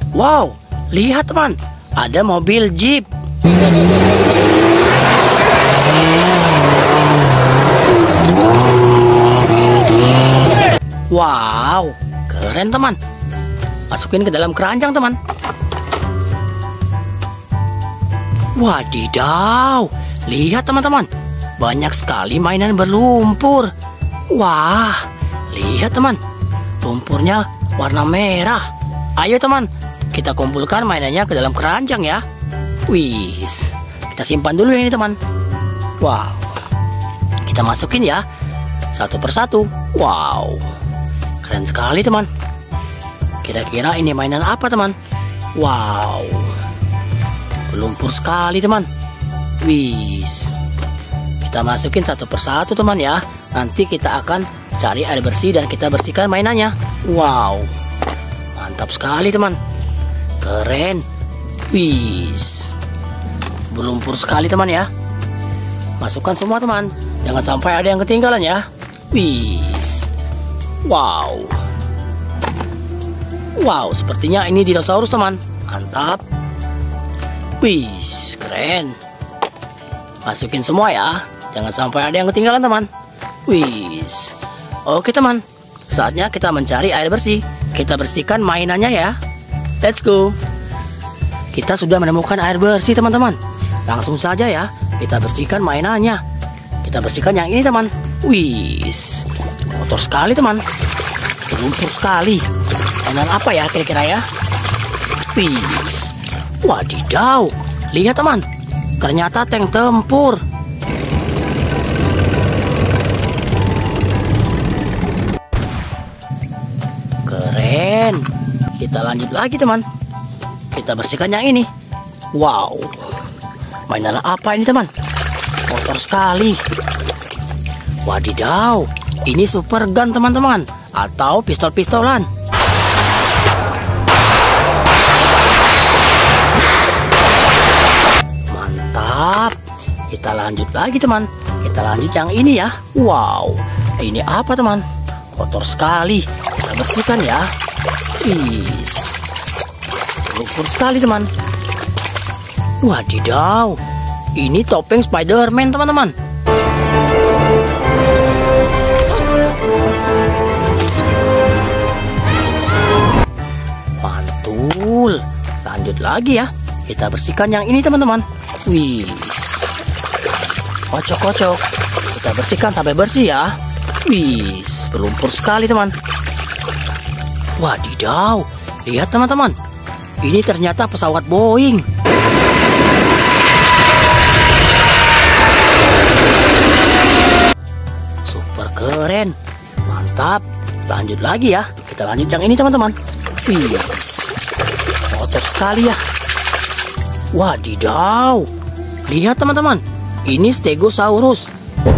Wow, lihat teman, ada mobil Jeep. Wow, keren teman. Masukin ke dalam keranjang teman. Wadidaw, lihat teman-teman, banyak sekali mainan berlumpur. Wah, lihat teman, lumpurnya warna merah. Ayo teman, kita kumpulkan mainannya ke dalam keranjang ya. Wis, kita simpan dulu ini teman. Wow, kita masukin ya, satu persatu. Wow, keren sekali teman. Kira-kira ini mainan apa teman? Wow, berlumpur sekali teman. Wis, kita masukin satu persatu teman ya. Nanti kita akan cari air bersih dan kita bersihkan mainannya. Wow, mantap sekali teman. Keren. Wis, berlumpur sekali teman ya. Masukkan semua teman, jangan sampai ada yang ketinggalan ya. Wis, wow. Wow, sepertinya ini dinosaurus teman. Mantap. Wis, keren. Masukin semua ya, jangan sampai ada yang ketinggalan teman. Wis, oke teman, saatnya kita mencari air bersih. Kita bersihkan mainannya ya. Let's go. Kita sudah menemukan air bersih teman-teman. Langsung saja ya, kita bersihkan mainannya. Kita bersihkan yang ini teman. Wis, kotor sekali teman, berlumpur sekali. Mainan apa ya kira-kira ya? Wis, wadidaw, lihat teman, ternyata tank tempur. Keren. Kita lanjut lagi teman. Kita bersihkan yang ini. Wow, mainan apa ini teman? Kotor sekali. Wadidaw, ini super gun teman-teman, atau pistol-pistolan. Mantap. Kita lanjut lagi teman. Kita lanjut yang ini ya. Wow, ini apa teman? Kotor sekali. Kita bersihkan ya. Wis, lumpur sekali teman. Wadidaw, ini topeng Spider-Man teman-teman. Mantul. Lanjut lagi ya. Kita bersihkan yang ini teman-teman. Wis, kocok-kocok. Kita bersihkan sampai bersih ya. Wis, berlumpur sekali teman. Wadidaw, lihat teman-teman, ini ternyata pesawat Boeing. Super keren, mantap. Lanjut lagi ya, kita lanjut yang ini teman-teman. Wis, kotor sekali ya. Wadidaw, lihat teman-teman, ini Stegosaurus.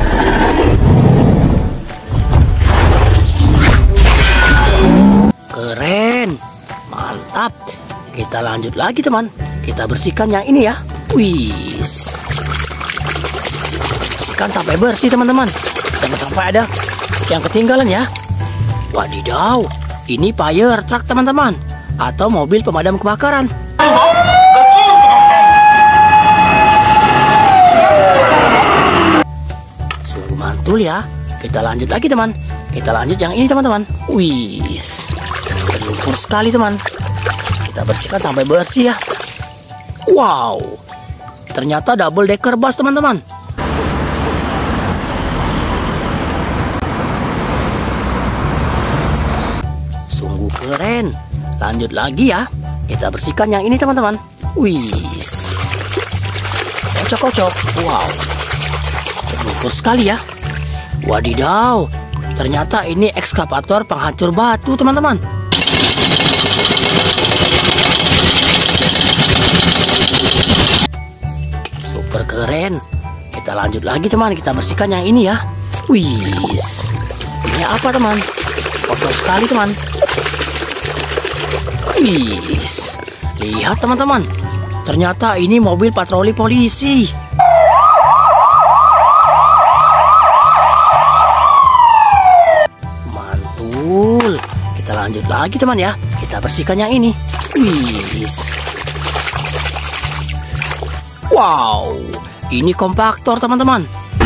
Keren, mantap. Kita lanjut lagi teman. Kita bersihkan yang ini ya. Wis, bersihkan sampai bersih teman-teman. Jangan sampai ada yang ketinggalan ya. Wadidaw, ini fire truck teman-teman, atau mobil pemadam kebakaran. Sungguh mantul ya. Kita lanjut lagi teman. Kita lanjut yang ini teman-teman. Wis, berlumpur sekali teman. Kita bersihkan sampai bersih ya. Wow, ternyata double decker bus teman-teman. Sungguh keren. Lanjut lagi ya. Kita bersihkan yang ini teman-teman. Wis, kocok-kocok. Wow, berlumpur sekali ya. Wadidaw, ternyata ini ekskavator penghancur batu teman-teman. Super keren. Kita lanjut lagi teman. Kita bersihkan yang ini ya. Wis, ini apa teman? Kotor sekali teman. Wis, lihat teman-teman, ternyata ini mobil patroli polisi. Mantul. Kita lanjut lagi teman ya. Kita bersihkan yang ini. Wis. Wow, ini kompaktor teman-teman.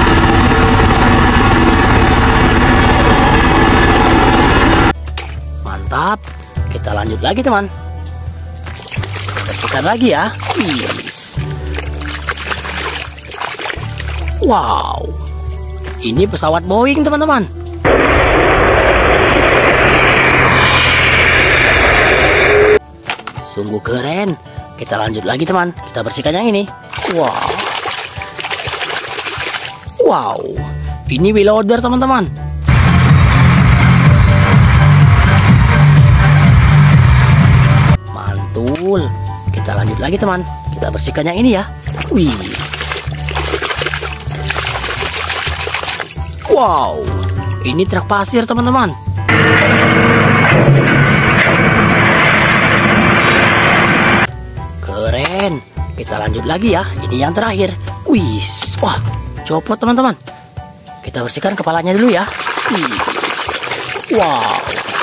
Mantap. Kita lanjut lagi teman. Bersihkan lagi ya. Wis. Wow, ini pesawat Boeing teman-teman. Sungguh keren. Kita lanjut lagi teman. Kita bersihkan yang ini. Wow. Wow, ini wheel loader teman-teman. Mantul. Kita lanjut lagi teman. Kita bersihkan yang ini ya. Wis. Wow, ini truk pasir teman-teman. Keren. Kita lanjut lagi ya. Ini yang terakhir. Wis. Wah, copot teman-teman. Kita bersihkan kepalanya dulu ya. Wis. Wow.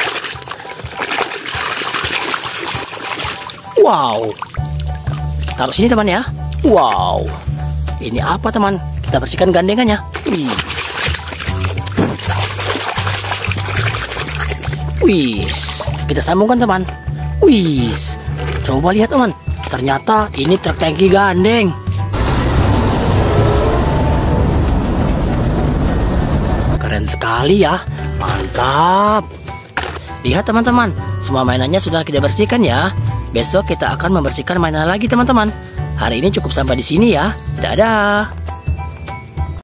Wow. Taruh sini teman ya. Wow. Ini apa teman? Kita bersihkan gandengannya. Wis. Wis, kita sambungkan teman. Wis, coba lihat teman. Ternyata ini truk tangki gandeng. Keren sekali ya, mantap. Lihat teman-teman, semua mainannya sudah kita bersihkan ya. Besok kita akan membersihkan mainan lagi teman-teman. Hari ini cukup sampai di sini ya. Dadah.